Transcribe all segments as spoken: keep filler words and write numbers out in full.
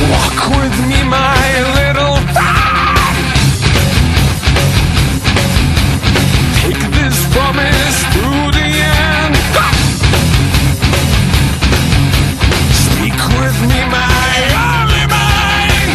Walk with me, my little friend. Take this promise through the end. Speak with me, my only mind.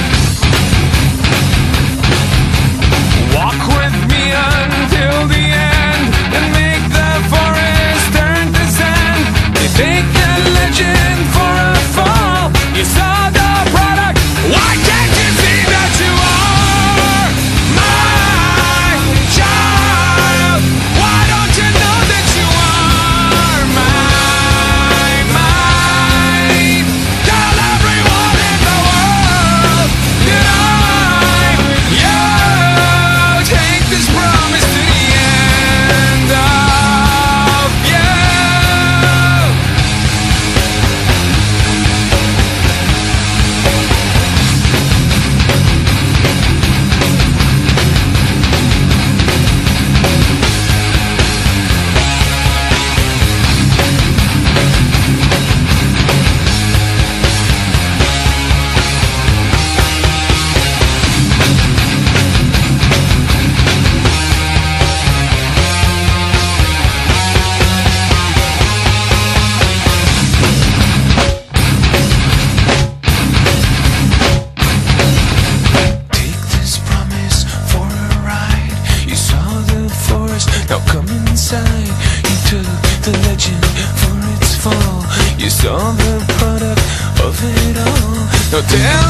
Walk with me until the end, and make the forest turn to sand. You take the legend for a fall. You saw the product. Why can't you see that you are my child? Why don't you know that you are my, mine? Tell everyone in the world that I'm you. Take this promise to the end of you. Now come inside. You took the legend for its fall. You saw the product of it all. Now tell